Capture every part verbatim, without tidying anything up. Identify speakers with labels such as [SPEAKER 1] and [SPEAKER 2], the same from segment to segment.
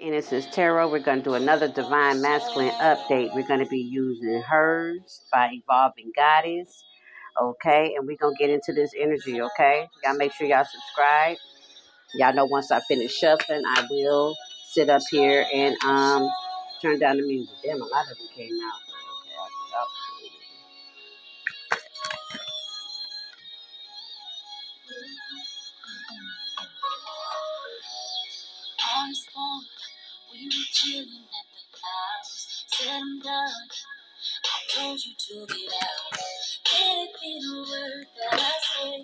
[SPEAKER 1] Innocence Tarot. We're going to do another Divine Masculine update. We're going to be using Hers by Evolving Goddess. Okay, and we're going to get into this energy, okay? Y'all make sure y'all subscribe. Y'all know once I finish shuffling, I will sit up here and um turn down the music. Damn, a lot of them came out. Okay, I'll get up. We were chilling at the house, said I'm done. I told you to get out. It didn't work that I said.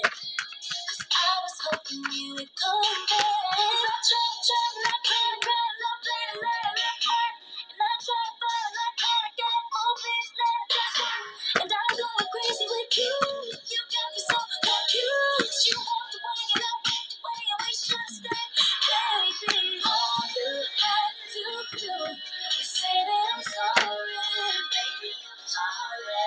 [SPEAKER 1] Cause I was hoping you would come back. Cause I tried, tried, and I tried, and tried, and I played, and I let hurt. And I tried, but and I tried to get more peace, let it just work. And I'm going crazy with you. You got me so confused. You walked away and I walked away and we should stay. Baby, all you had to do is say that I'm sorry. Baby, I'm sorry.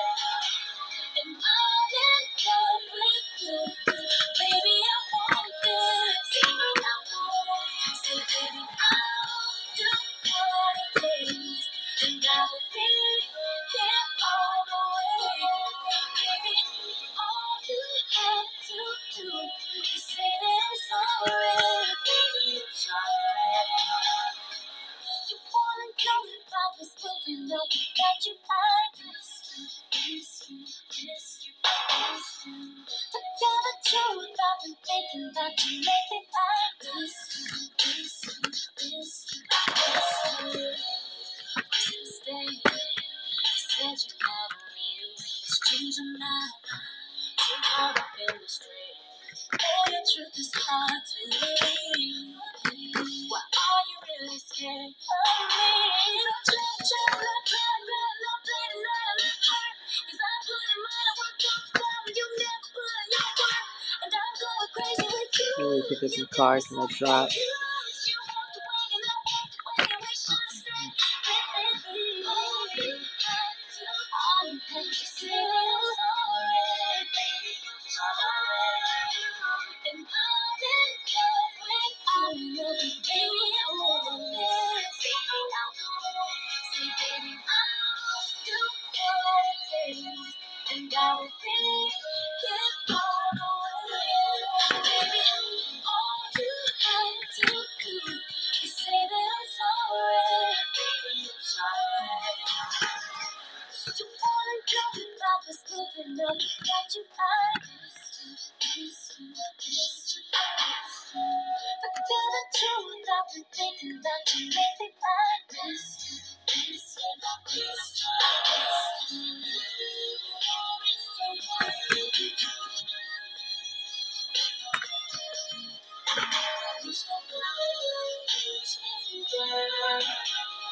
[SPEAKER 1] And I'm in love with you. Baby, I want this. Baby, I want it. Say, baby, I'll do what it takes. And I will be here all the way. Baby, all you had to do is say that I'm sorry. Baby, I'm sorry. You wanna come if I was moving up that you I miss you, miss you, miss you, miss you. To tell the truth, I've been thinking about you lately. I miss you, miss you, miss you, miss you. What's the mistake? You said you had a ring, it's changing my mind. Too caught up in the street. Oh, your truth is hard to believe. Why are you really scared of me? So try, try, not try, try, not play, not let hurt. Cause I put in my work all the time and you never put in your work. And I'm going crazy with you. Let me pick up some cards and I drop. You walked away and I walked away and we should stay. Baby, all you had to, all you had to say was sorry. Baby, I'm sorry. And I'm in love with you. Baby, I want this. Say, baby, I'll do what it takes. And I will be here all the way. Baby, all you had to do is say that I'm sorry. Baby, I'm sorry. You wanna go without was moving up that you I miss you, miss you, miss you, miss you. But tell the truth, I've been thinking about you lately. I miss you, miss you, miss you, miss you.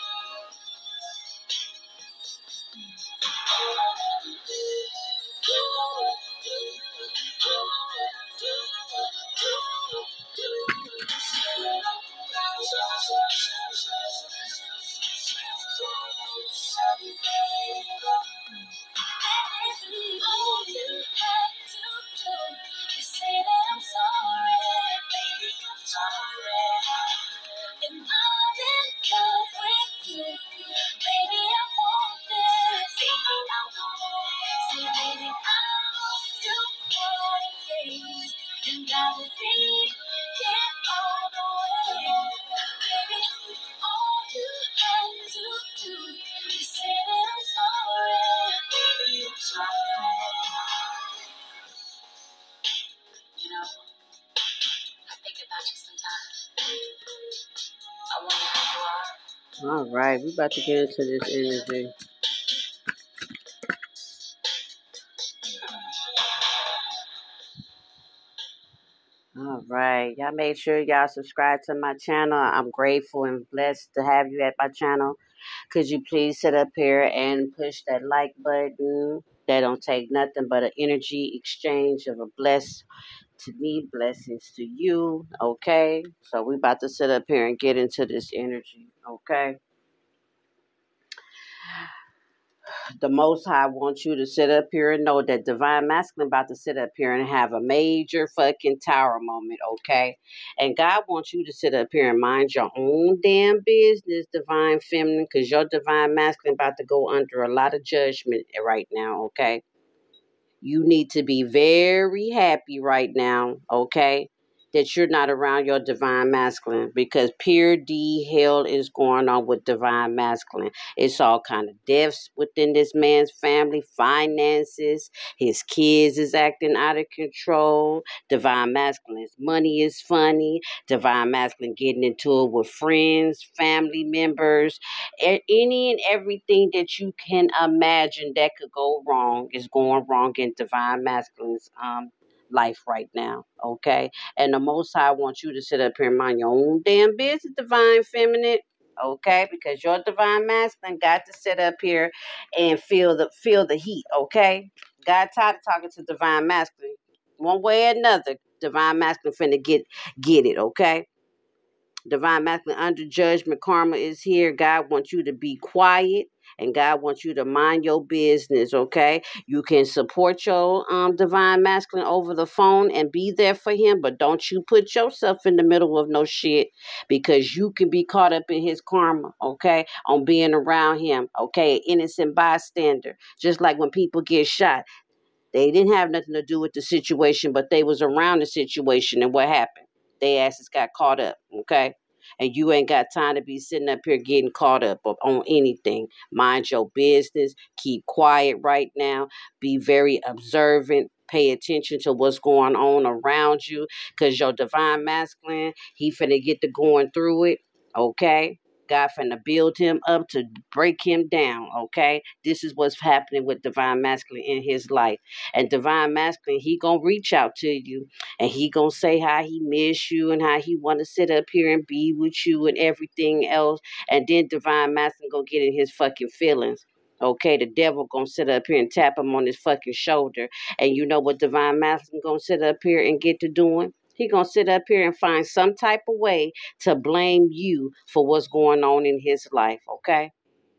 [SPEAKER 1] All you had to do is say that I'm sorry, baby, I'm sorry. And I'm in love with you, baby, I want this. Say, baby, I'll do what it takes, and I will be here all the way. Baby, all you had to do is say that I'm sorry, baby, I'm sorry. You know, I think about you sometimes. I wonder how you are. All right, we about to get into this energy. All right, y'all make sure y'all subscribe to my channel. I'm grateful and blessed to have you at my channel. Could you please sit up here and push that like button? That don't take nothing but an energy exchange of a bless to me, blessings to you. Okay, so we about to sit up here and get into this energy. Okay. The Most High wants you to sit up here and know that Divine Masculine about to sit up here and have a major fucking tower moment, okay? And God wants you to sit up here and mind your own damn business, Divine Feminine, because your Divine Masculine about to go under a lot of judgment right now, okay? You need to be very happy right now, okay? That you're not around your divine masculine, because pure D hell is going on with divine masculine. It's all kind of deaths within this man's family, finances, his kids is acting out of control. Divine masculine's money is funny. Divine masculine getting into it with friends, family members, any and everything that you can imagine that could go wrong is going wrong in divine masculine's um life right now, okay? And the Most High wants you to sit up here and mind your own damn business, divine feminine, okay? Because your divine masculine got to sit up here and feel the feel the heat, okay? God tired of talking to divine masculine. One way or another, divine masculine finna get get it, okay? Divine masculine under judgment karma is here. God wants you to be quiet, and God wants you to mind your business, okay? You can support your um divine masculine over the phone and be there for him, but don't you put yourself in the middle of no shit, because you can be caught up in his karma, okay? On being around him, okay? Innocent bystander. Just like when people get shot. They didn't have nothing to do with the situation, but they was around the situation, and what happened? They asses got caught up, okay? And you ain't got time to be sitting up here getting caught up on anything. Mind your business. Keep quiet right now. Be very observant. Pay attention to what's going on around you, because your divine masculine, he finna get to going through it, okay? God finna build him up to break him down, okay? This is what's happening with divine masculine in his life. And divine masculine, he gonna reach out to you, and he gonna say how he miss you and how he want to sit up here and be with you and everything else. And then divine masculine gonna get in his fucking feelings. Okay, the devil gonna sit up here and tap him on his fucking shoulder. And you know what divine masculine gonna sit up here and get to doing? He gonna sit up here and find some type of way to blame you for what's going on in his life, okay?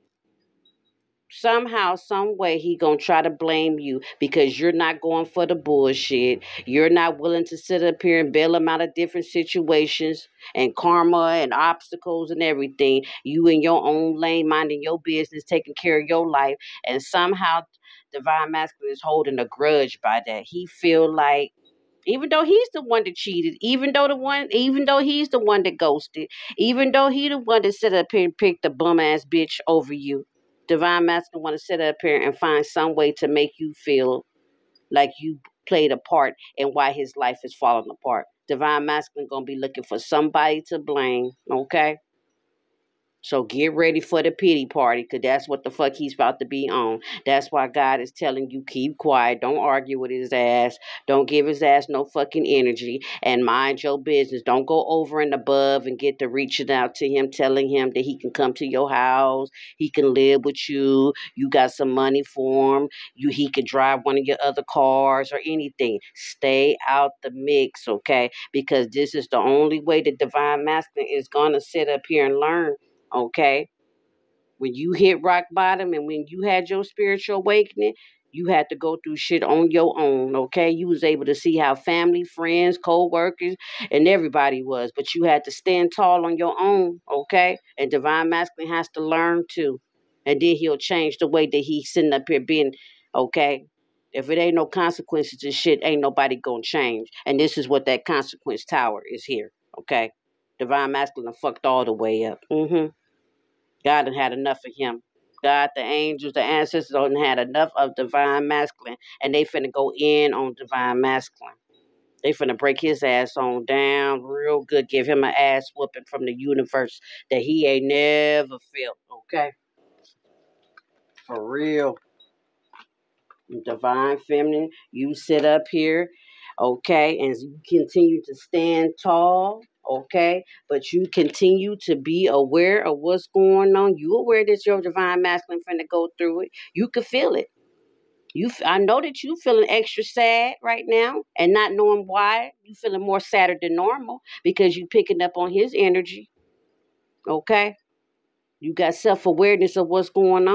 [SPEAKER 1] Somehow, some way, he gonna try to blame you because you're not going for the bullshit. You're not willing to sit up here and bail him out of different situations and karma and obstacles and everything. You in your own lane, minding your business, taking care of your life, and somehow divine masculine is holding a grudge by that. He feel like, even though he's the one that cheated, even though the one, even though he's the one that ghosted, even though he the one that sit up here and picked the bum ass bitch over you, divine masculine want to sit up here and find some way to make you feel like you played a part in why his life is falling apart. Divine masculine gonna be looking for somebody to blame, okay? So get ready for the pity party, because that's what the fuck he's about to be on. That's why God is telling you, keep quiet. Don't argue with his ass. Don't give his ass no fucking energy. And mind your business. Don't go over and above and get to reaching out to him, telling him that he can come to your house. He can live with you. You got some money for him. You He could drive one of your other cars or anything. Stay out the mix, okay? Because this is the only way the divine masculine is going to sit up here and learn. Okay, when you hit rock bottom and when you had your spiritual awakening, you had to go through shit on your own. Okay, you was able to see how family, friends, co-workers, and everybody was, but you had to stand tall on your own. Okay, and divine masculine has to learn too, and then he'll change the way that he's sitting up here being. Okay, if it ain't no consequences to shit, ain't nobody gonna change. And this is what that consequence tower is here. Okay, divine masculine fucked all the way up. Mm-hmm. God had had enough of him. God, the angels, the ancestors done had enough of divine masculine, and they finna go in on divine masculine. They finna break his ass on down real good, give him an ass whooping from the universe that he ain't never felt. Okay, for real. Divine feminine, you sit up here, okay, and you continue to stand tall, okay, but you continue to be aware of what's going on. You aware that your divine masculine finna go through it. You can feel it. You, I know that you feeling extra sad right now, and not knowing why. You feeling more sadder than normal because you picking up on his energy, okay. You got self awareness of what's going on,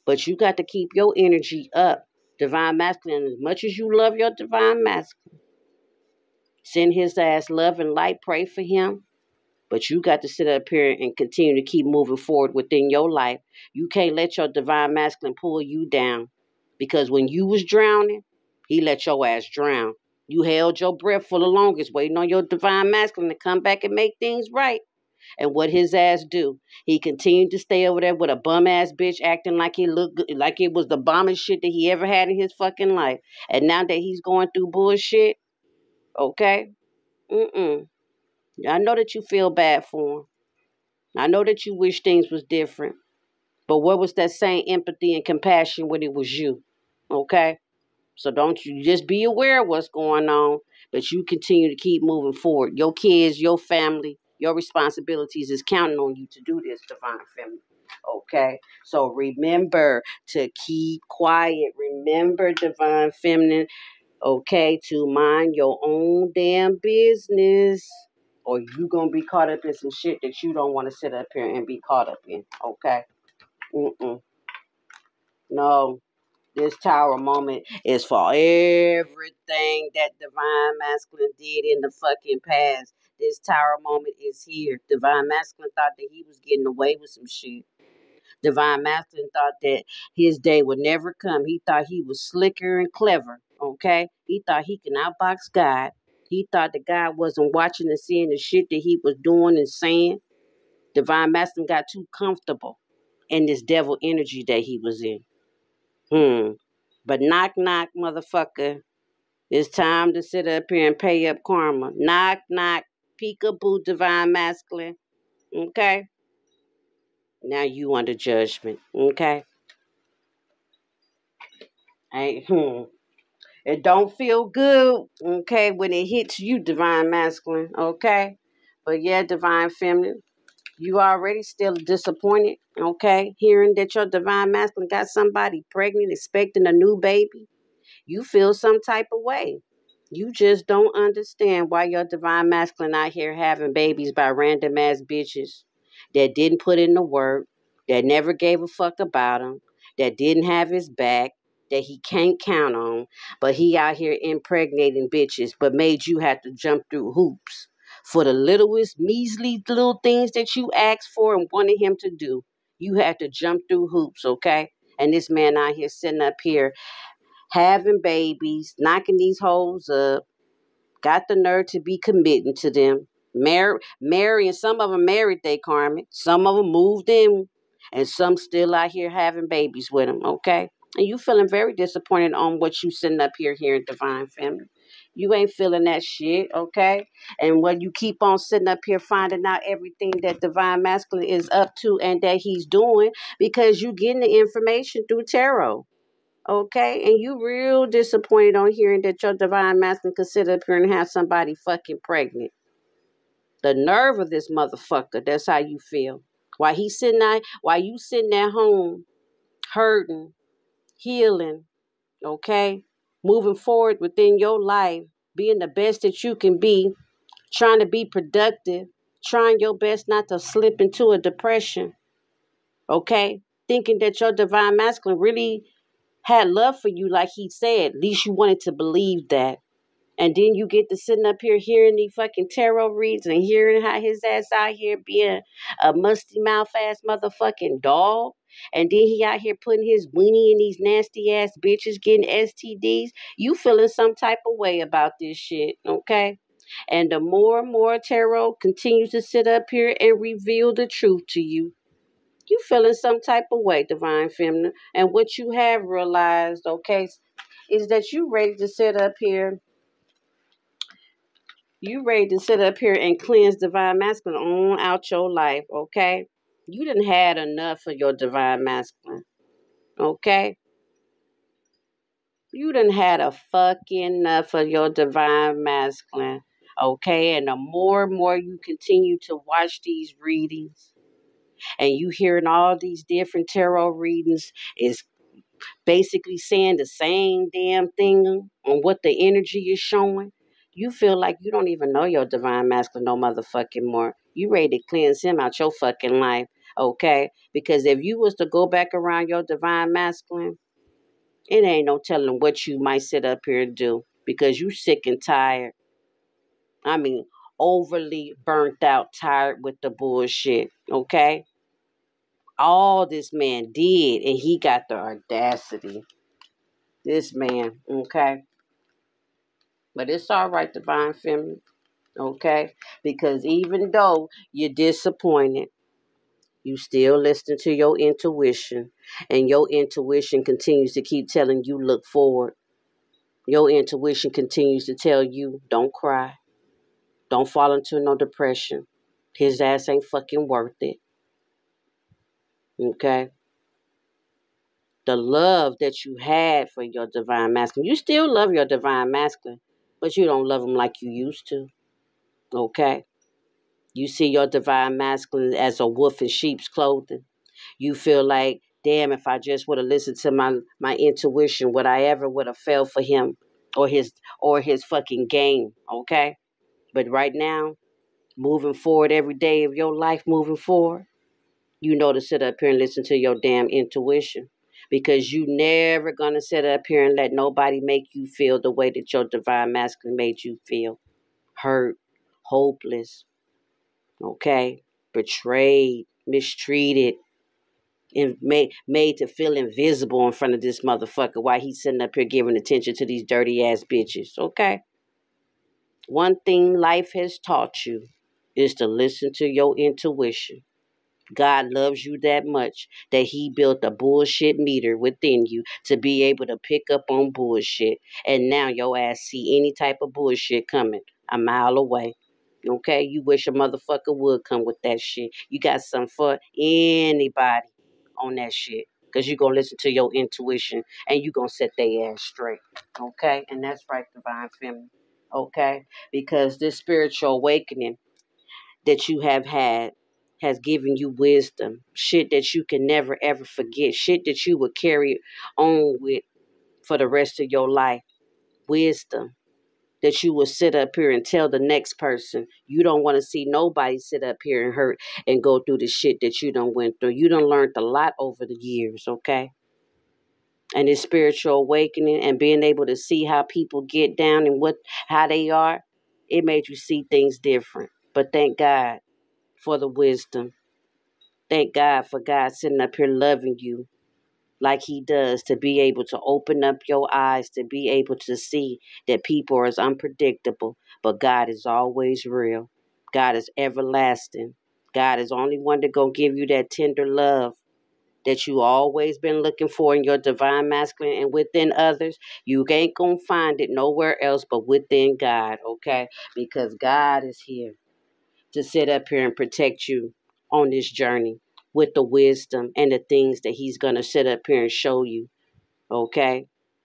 [SPEAKER 1] But you got to keep your energy up. Divine masculine, as much as you love your divine masculine, send his ass love and light, pray for him. But you got to sit up here and continue to keep moving forward within your life. You can't let your divine masculine pull you down. Because when you was drowning, he let your ass drown. You held your breath for the longest, waiting on your divine masculine to come back and make things right. And what his ass do? He continued to stay over there with a bum ass bitch acting like he looked good, like it was the bombest shit that he ever had in his fucking life. And now that he's going through bullshit, okay? Mm-mm. I know that you feel bad for him. I know that you wish things was different. But where was that same empathy and compassion when it was you? Okay? So don't you just be aware of what's going on, but you continue to keep moving forward. Your kids, your family, your responsibilities is counting on you to do this, divine feminine. Okay? So remember to keep quiet. Remember, divine feminine, okay, to mind your own damn business. Or you gonna be caught up in some shit that you don't want to sit up here and be caught up in. Okay? Mm-mm. No. This tower moment is for everything that divine masculine did in the fucking past. This tower moment is here. Divine masculine thought that he was getting away with some shit. Divine masculine thought that his day would never come. He thought he was slicker and clever. Okay? He thought he can outbox God. He thought that God wasn't watching and seeing the shit that he was doing and saying. Divine masculine got too comfortable in this devil energy that he was in. Hmm. But knock, knock, motherfucker. It's time to sit up here and pay up karma. Knock, knock, peekaboo, divine masculine. Okay? Now you under judgment. Okay? Ain't, hmm. It don't feel good, okay, when it hits you, divine masculine. Okay? But yeah, divine feminine. You already still disappointed, okay? Hearing that your divine masculine got somebody pregnant, expecting a new baby. You feel some type of way. You just don't understand why your divine masculine out here having babies by random ass bitches that didn't put in the work, that never gave a fuck about him, that didn't have his back, that he can't count on, but he out here impregnating bitches, but made you have to jump through hoops for the littlest, measly little things that you asked for and wanted him to do. You had to jump through hoops, okay? And this man out here sitting up here having babies, knocking these hoes up, got the nerve to be committing to them. Mar- marrying, some of them married they Carmen. Some of them moved in, and some still out here having babies with them, okay? And you feeling very disappointed on what you sitting up here here in Divine Family. You ain't feeling that shit, okay? And when you keep on sitting up here finding out everything that Divine Masculine is up to and that he's doing because you getting the information through tarot. Okay, and you real disappointed on hearing that your divine masculine could sit up here and have somebody fucking pregnant. The nerve of this motherfucker, that's how you feel. While he's sitting there, while you sitting at home, hurting, healing, okay, moving forward within your life, being the best that you can be, trying to be productive, trying your best not to slip into a depression, okay, thinking that your divine masculine really had love for you, like he said. At least you wanted to believe that. And then you get to sitting up here hearing the fucking tarot reads and hearing how his ass out here being a musty mouth ass motherfucking dog. And then he out here putting his weenie in these nasty ass bitches getting S T Ds. You feeling some type of way about this shit, okay? And the more and more tarot continues to sit up here and reveal the truth to you, you feeling some type of way, divine feminine. And what you have realized, okay, is that you ready to sit up here. You ready to sit up here and cleanse divine masculine on out your life, okay? You done had enough of your divine masculine, okay? You done had a fucking enough of your divine masculine, okay? And the more and more you continue to watch these readings, and you hearing all these different tarot readings, is basically saying the same damn thing on what the energy is showing, you feel like you don't even know your divine masculine no motherfucking more. You ready to cleanse him out your fucking life. Okay? Because if you was to go back around your divine masculine, it ain't no telling what you might sit up here and do because you sick and tired. I mean, overly burnt out, tired with the bullshit. Okay? All this man did, and he got the audacity. This man, okay? But it's all right, divine feminine, okay? Because even though you're disappointed, you still listen to your intuition, and your intuition continues to keep telling you look forward. Your intuition continues to tell you don't cry, don't fall into no depression. His ass ain't fucking worth it, okay? The love that you had for your divine masculine, you still love your divine masculine, but you don't love him like you used to, okay? You see your divine masculine as a wolf in sheep's clothing. You feel like, damn, if I just would have listened to my my intuition, would I ever would have fell for him or his or his fucking game, okay? But right now, moving forward every day of your life, moving forward, you know to sit up here and listen to your damn intuition. Because you never gonna sit up here and let nobody make you feel the way that your divine masculine made you feel. Hurt, hopeless, okay? Betrayed, mistreated, and made made to feel invisible in front of this motherfucker while he's sitting up here giving attention to these dirty ass bitches. Okay? One thing life has taught you is to listen to your intuition. God loves you that much that he built a bullshit meter within you to be able to pick up on bullshit. And now your ass see any type of bullshit coming a mile away. Okay? You wish a motherfucker would come with that shit. You got something for anybody on that shit. Because you're going to listen to your intuition and you're going to set their ass straight. Okay? And that's right, divine feminine. Okay? Because this spiritual awakening that you have had has given you wisdom, shit that you can never ever forget, shit that you will carry on with for the rest of your life. Wisdom that you will sit up here and tell the next person. You don't want to see nobody sit up here and hurt and go through the shit that you done went through. You done learned a lot over the years, okay? And this spiritual awakening and being able to see how people get down and what how they are, it made you see things different. But thank God for the wisdom. Thank God for God sitting up here loving you like he does, to be able to open up your eyes, to be able to see that people are as unpredictable, but God is always real. God is everlasting. God is only one that gonna give you that tender love that you always been looking for in your divine masculine and within others. You ain't gonna find it nowhere else but within God, okay? Because God is here to sit up here and protect you on this journey with the wisdom and the things that he's going to sit up here and show you, okay?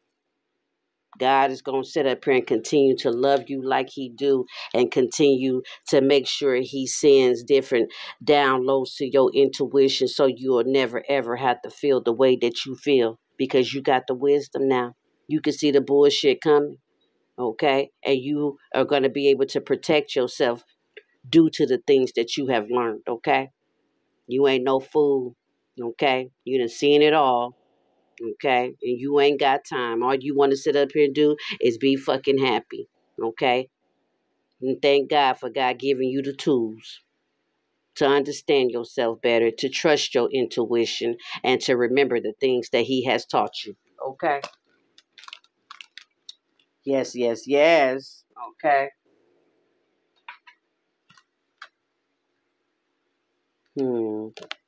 [SPEAKER 1] God is going to sit up here and continue to love you like he do and continue to make sure he sends different downloads to your intuition so you'll never ever have to feel the way that you feel because you got the wisdom now. You can see the bullshit coming, okay? And you are going to be able to protect yourself due to the things that you have learned, okay? You ain't no fool, okay? You done seen it all, okay? And you ain't got time. All you want to sit up here and do is be fucking happy, okay? And thank God for God giving you the tools to understand yourself better, to trust your intuition, and to remember the things that he has taught you, okay? Yes, yes, yes, okay? Hmm.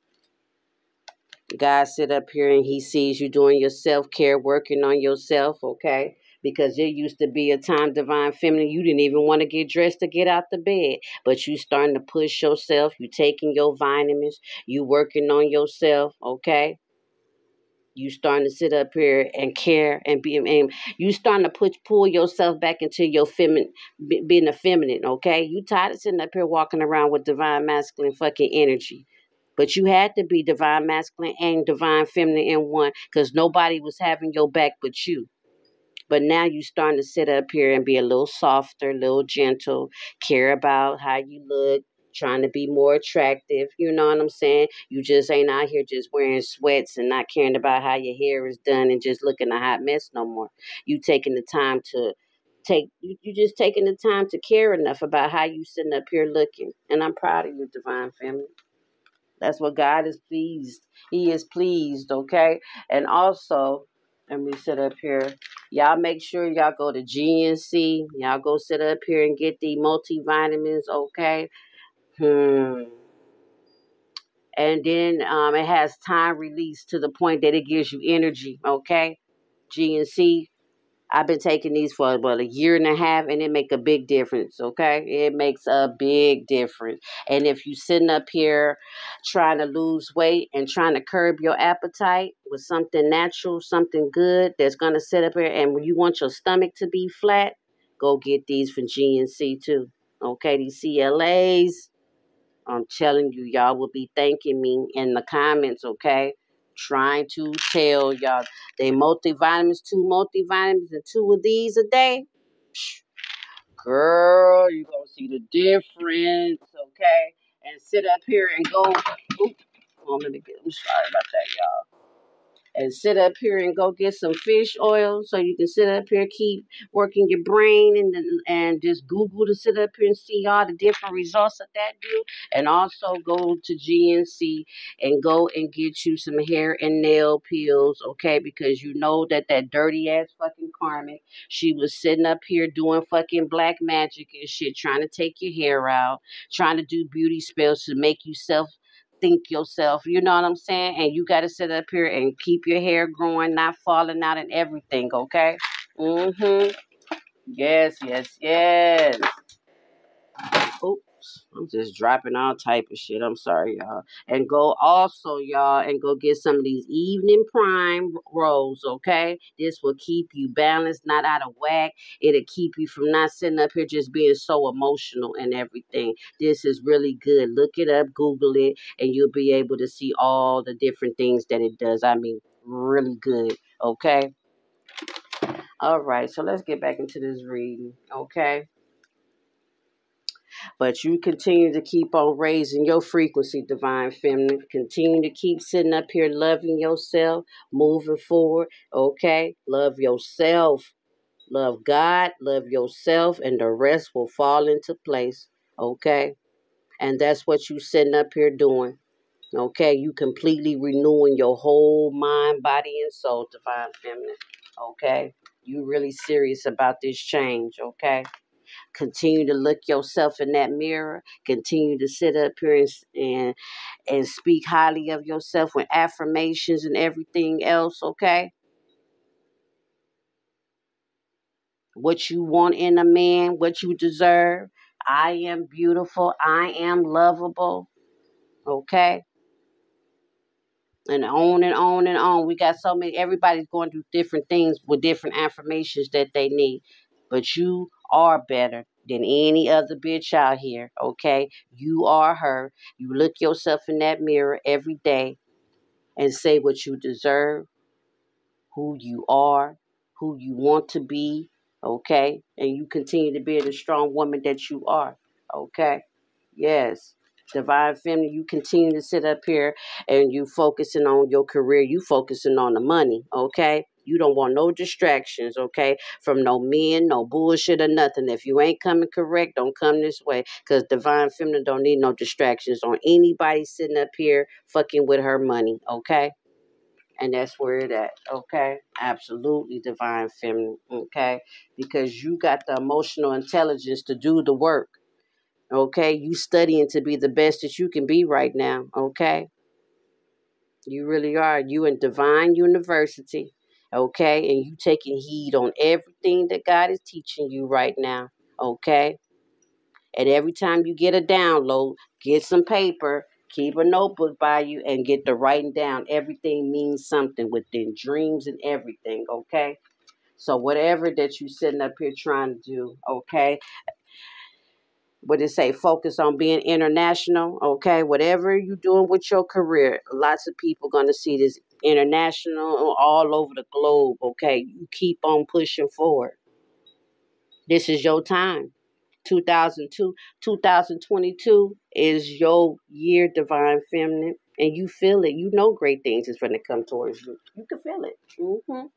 [SPEAKER 1] God sit up here and he sees you doing your self-care, working on yourself, okay? Because there used to be a time, divine feminine, you didn't even want to get dressed to get out the bed. But you starting to push yourself, you taking your vitamins, you working on yourself, okay? You starting to sit up here and care and be and you starting to put pull yourself back into your feminine, being a feminine, okay? You tired of sitting up here walking around with divine masculine fucking energy. But you had to be divine masculine and divine feminine in one because nobody was having your back but you. But now you starting to sit up here and be a little softer, a little gentle, care about how you look, trying to be more attractive. You know what I'm saying? You just ain't out here just wearing sweats and not caring about how your hair is done and just looking a hot mess no more. You taking the time to take you, you just taking the time to care enough about how you sitting up here looking. And I'm proud of you, Divine Family. That's what God is pleased. He is pleased, okay? And also, let me sit up here. Y'all make sure y'all go to G N C. Y'all go sit up here and get the multivitamins, okay? Hmm. And then um, it has time release to the point that it gives you energy, okay? G N C. I've been taking these for about a year and a half, and it make a big difference, okay? It makes a big difference. And if you sitting up here trying to lose weight and trying to curb your appetite with something natural, something good that's going to sit up here, and when you want your stomach to be flat, go get these from G N C too, okay? These C L As, I'm telling you, y'all will be thanking me in the comments, okay? Trying to tell y'all they multivitamins, two multivitamins, and two of these a day. Girl, you're going to see the difference, okay? And sit up here and go, oop, oh, let me get, I'm sorry about that, y'all. And sit up here and go get some fish oil so you can sit up here, keep working your brain and and just Google to sit up here and see all the different results that that do. And also go to G N C and go and get you some hair and nail peels, okay? Because you know that that dirty ass fucking Carmen, she was sitting up here doing fucking black magic and shit, trying to take your hair out, trying to do beauty spells to make you self think yourself, you know what I'm saying? And you got to sit up here and keep your hair growing, not falling out and everything, okay? Mm-hmm. Yes, yes, yes. Oops, I'm just dropping all type of shit. I'm sorry, y'all. And go also, y'all, and go get some of these evening prime rolls, okay? This will keep you balanced, not out of whack. It'll keep you from not sitting up here just being so emotional and everything. This is really good. Look it up, Google it, and you'll be able to see all the different things that it does. I mean, really good, okay? All right, so let's get back into this reading, okay? But you continue to keep on raising your frequency, Divine Feminine. Continue to keep sitting up here loving yourself, moving forward, okay? Love yourself. Love God, love yourself, and the rest will fall into place, okay? And that's what you sitting up here doing, okay? You completely renewing your whole mind, body, and soul, Divine Feminine, okay? You really serious about this change, okay? Continue to look yourself in that mirror. Continue to sit up here and, and, and speak highly of yourself with affirmations and everything else, okay? What you want in a man, what you deserve. I am beautiful. I am lovable, okay? And on and on and on. We got so many, everybody's going through different things with different affirmations that they need. But you are better than any other bitch out here, okay? You are her. You look yourself in that mirror every day and say what you deserve, who you are, who you want to be, okay? And you continue to be the strong woman that you are, okay? Yes. Divine Feminine, you continue to sit up here and you focusing on your career. You focusing on the money, okay? You don't want no distractions, okay? From no men, no bullshit or nothing. If you ain't coming correct, don't come this way. Because Divine Feminine don't need no distractions on anybody sitting up here fucking with her money, okay? And that's where it at, okay? Absolutely, Divine Feminine, okay? Because you got the emotional intelligence to do the work. Okay, you studying to be the best that you can be right now. Okay, you really are. You in Divine University. Okay, and you taking heed on everything that God is teaching you right now. Okay, and every time you get a download, get some paper, keep a notebook by you, and get the writing down. Everything means something within dreams and everything. Okay, so whatever that you sitting up here trying to do. Okay, what it say, focus on being international, okay? Whatever you're doing with your career, lots of people going to see this international all over the globe, okay? You keep on pushing forward. This is your time.
[SPEAKER 2] two thousand two, two thousand twenty-two is your year, divine feminine, and you feel it. You know great things is going to come towards you. You can feel it. hmm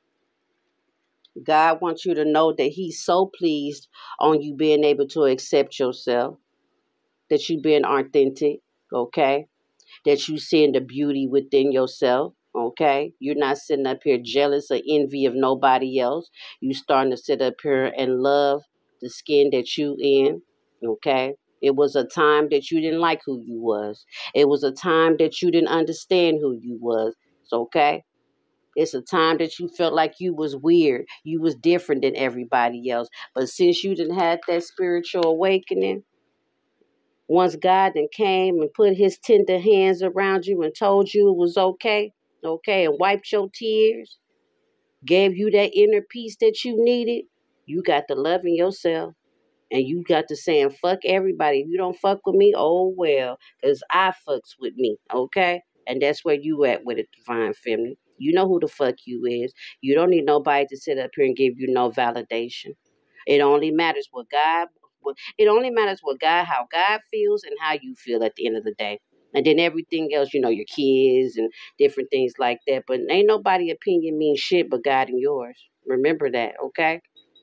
[SPEAKER 2] God wants you to know that He's so pleased on you being able to accept yourself, that you being authentic, okay? That you seeing the beauty within yourself, okay? You're not sitting up here jealous or envy of nobody else. You starting to sit up here and love the skin that you in, okay? It was a time that you didn't like who you was. It was a time that you didn't understand who you was. It's okay. It's a time that you felt like you was weird. You was different than everybody else. But since you didn't have that spiritual awakening, once God then came and put his tender hands around you and told you it was okay, okay, and wiped your tears, gave you that inner peace that you needed, you got to loving yourself. And you got to saying, fuck everybody. If you don't fuck with me, oh well, because I fucks with me, okay? And that's where you at with it, divine feminine. You know who the fuck you is. You don't need nobody to sit up here and give you no validation. It only matters what God, what, it only matters what God, how God feels and how you feel at the end of the day. And then everything else, you know, your kids and different things like that. But ain't nobody opinion mean shit but God and yours. Remember that, okay?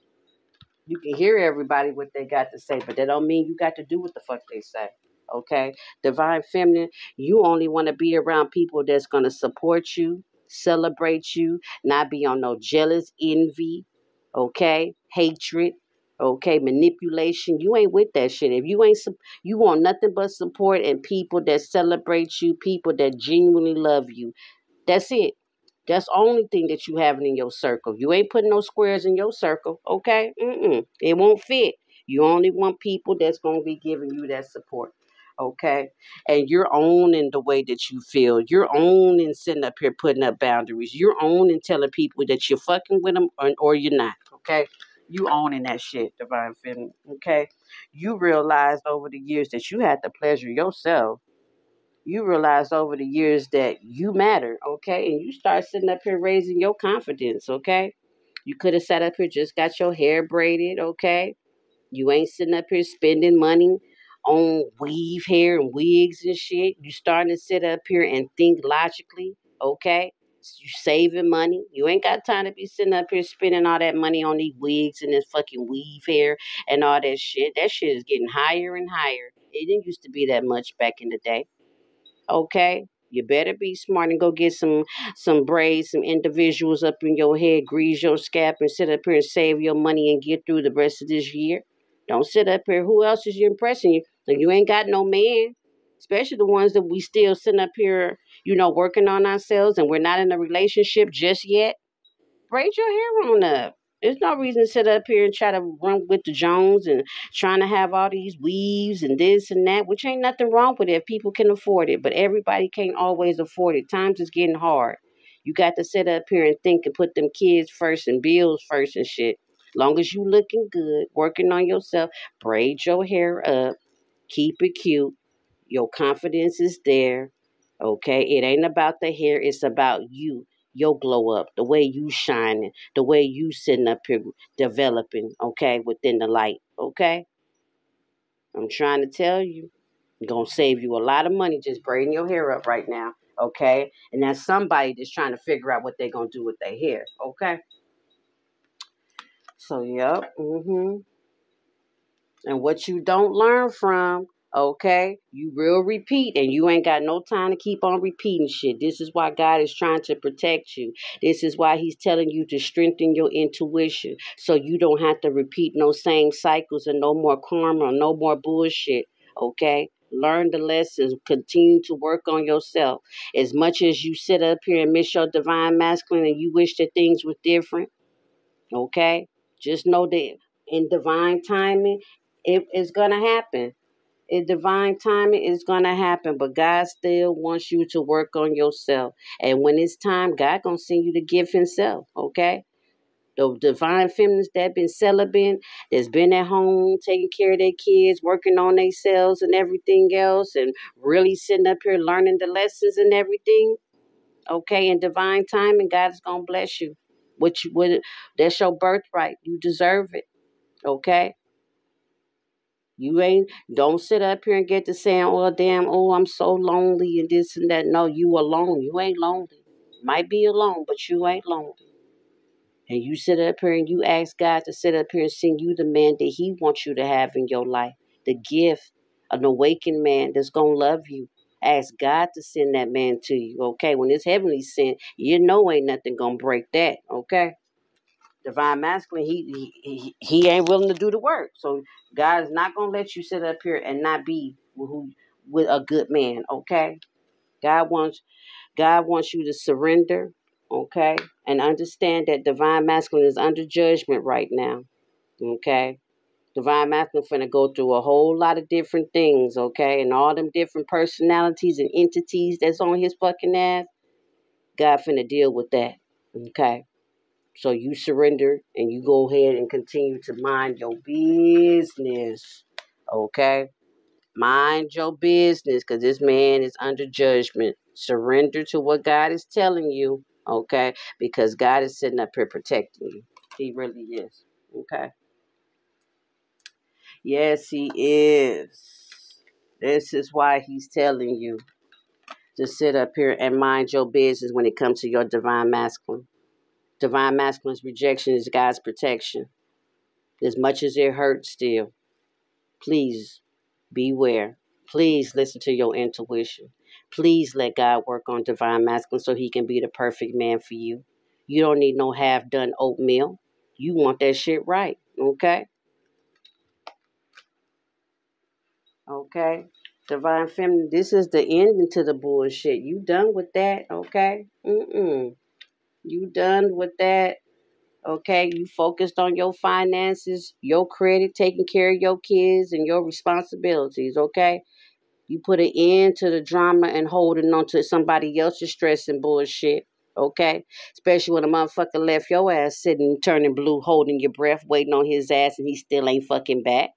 [SPEAKER 2] You can hear everybody what they got to say, but that don't mean you got to do what the fuck they say. Okay? Divine feminine, you only want to be around people that's gonna support you, celebrate you, not be on no jealous envy, okay, hatred, okay, manipulation. You ain't with that shit. If you ain't sup- you want nothing but support and people that celebrate you, people that genuinely love you. That's it. That's the only thing that you having in your circle. You ain't putting no squares in your circle, okay? Mm-mm. It won't fit. You only want people that's going to be giving you that support, okay? And you're owning the way that you feel. You're owning sitting up here putting up boundaries. You're owning telling people that you're fucking with them or, or you're not, okay? You owning that shit, divine feminine, okay? You realized over the years that you had to pleasure yourself. You realize over the years that you matter, okay? And you start sitting up here raising your confidence, okay? You could have sat up here, just got your hair braided, okay? You ain't sitting up here spending money on weave hair and wigs and shit. You starting to sit up here and think logically, okay? You saving money. You ain't got time to be sitting up here spending all that money on these wigs and this fucking weave hair and all that shit. That shit is getting higher and higher. It didn't used to be that much back in the day. Okay, you better be smart and go get some some braids, some individuals up in your head, grease your scalp, and sit up here and save your money and get through the rest of this year. Don't sit up here. Who else is you impressing you? Like you ain't got no man, especially the ones that we still sitting up here, you know, working on ourselves, and we're not in a relationship just yet. Braid your hair on up. There's no reason to sit up here and try to run with the Jones and trying to have all these weaves and this and that, which ain't nothing wrong with it if people can afford it, but everybody can't always afford it. Times is getting hard. You got to sit up here and think and put them kids first and bills first and shit. Long as you looking good, working on yourself, braid your hair up, keep it cute, your confidence is there. Okay. It ain't about the hair. It's about you. Your glow up, the way you shining, the way you sitting up here developing, okay, within the light. Okay. I'm trying to tell you. Gonna save you a lot of money just braiding your hair up right now. Okay. And that's somebody that's trying to figure out what they're gonna do with their hair. Okay. So yep. Mm-hmm. And what you don't learn from, okay, you will repeat, and you ain't got no time to keep on repeating shit. This is why God is trying to protect you. This is why he's telling you to strengthen your intuition so you don't have to repeat no same cycles and no more karma, no more bullshit, okay? Learn the lessons. Continue to work on yourself. As much as you sit up here and miss your divine masculine and you wish that things were different, okay? Just know that in divine timing, it is going to happen. In divine timing, it's going to happen. But God still wants you to work on yourself. And when it's time, God going to send you the gift himself, okay? The divine feminists that been celibate, that's been at home taking care of their kids, working on themselves and everything else, and really sitting up here learning the lessons and everything, okay? In divine timing, God is going to bless you. What you would, that's your birthright. You deserve it. Okay? You ain't, don't sit up here and get to saying, oh, damn, oh, I'm so lonely and this and that. No, you alone. You ain't lonely. Might be alone, but you ain't lonely. And you sit up here and you ask God to sit up here and send you the man that he wants you to have in your life. The gift, an awakened man that's going to love you. Ask God to send that man to you, okay? When it's heavenly sent, you know ain't nothing going to break that, okay? Divine masculine, he, he he ain't willing to do the work. So God is not going to let you sit up here and not be who, with a good man, okay? God wants God wants you to surrender, okay? And understand that divine masculine is under judgment right now, okay? Divine masculine finna go through a whole lot of different things, okay? And all them different personalities and entities that's on his fucking ass, God finna deal with that, okay? So you surrender and you go ahead and continue to mind your business, okay? Mind your business, because this man is under judgment. Surrender to what God is telling you, okay? Because God is sitting up here protecting you. He really is, okay? Yes, he is. This is why he's telling you to sit up here and mind your business when it comes to your divine masculine. Divine masculine's rejection is God's protection. As much as it hurts still, please beware. Please listen to your intuition. Please let God work on divine masculine so he can be the perfect man for you. You don't need no half-done oatmeal. You want that shit right, okay? Okay? Divine feminine, this is the ending to the bullshit. You done with that, okay? Mm-mm. You done with that. Okay, you focused on your finances, your credit, taking care of your kids and your responsibilities, okay? You put an end to the drama and holding on to somebody else's stress and bullshit, okay? Especially when a motherfucker left your ass sitting, turning blue, holding your breath, waiting on his ass, and he still ain't fucking back.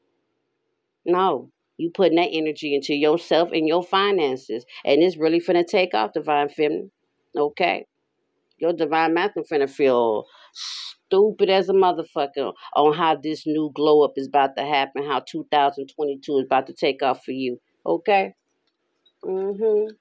[SPEAKER 2] No, you putting that energy into yourself and your finances, and it's really finna take off, divine feminine, okay? Your divine masculine finna feel stupid as a motherfucker on how this new glow up is about to happen, how two thousand twenty-two is about to take off for you. Okay? Mm-hmm.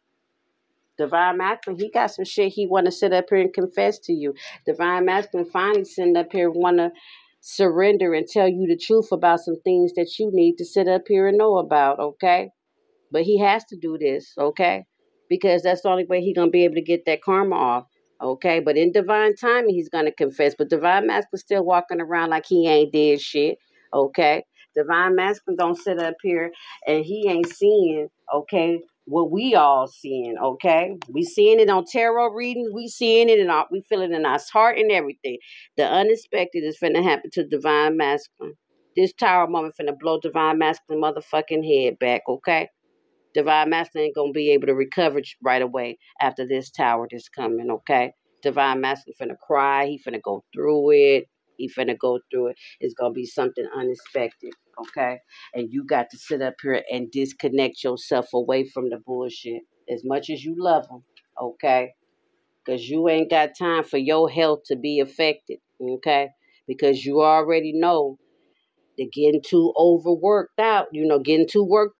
[SPEAKER 2] Divine masculine, he got some shit he wanna sit up here and confess to you. Divine masculine finally sitting up here wanna surrender and tell you the truth about some things that you need to sit up here and know about, okay? But he has to do this, okay? Because that's the only way he's gonna be able to get that karma off. Okay, but in divine timing, he's gonna confess. But divine masculine still walking around like he ain't did shit. Okay, divine masculine don't sit up here and he ain't seeing. Okay, what we all seeing. Okay, we seeing it on tarot readings. We seeing it and we feeling it in our heart and everything. The unexpected is finna happen to divine masculine. This tower moment finna blow divine masculine motherfucking head back. Okay. Divine masculine ain't gonna be able to recover right away after this tower that's coming, okay? Divine masculine finna cry, he finna go through it, he finna go through it. It's gonna be something unexpected, okay? And you got to sit up here and disconnect yourself away from the bullshit as much as you love them, okay? Because you ain't got time for your health to be affected, okay? Because you already know that getting too overworked out, you know, getting too worked